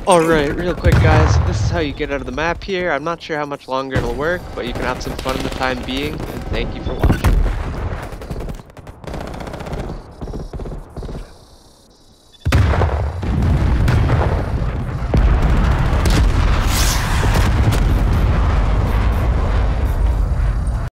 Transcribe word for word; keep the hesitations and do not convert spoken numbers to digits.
Alright, real quick guys, this is how you get out of the map here. I'm not sure how much longer it'll work, but you can have some fun in the time being, and thank you for watching.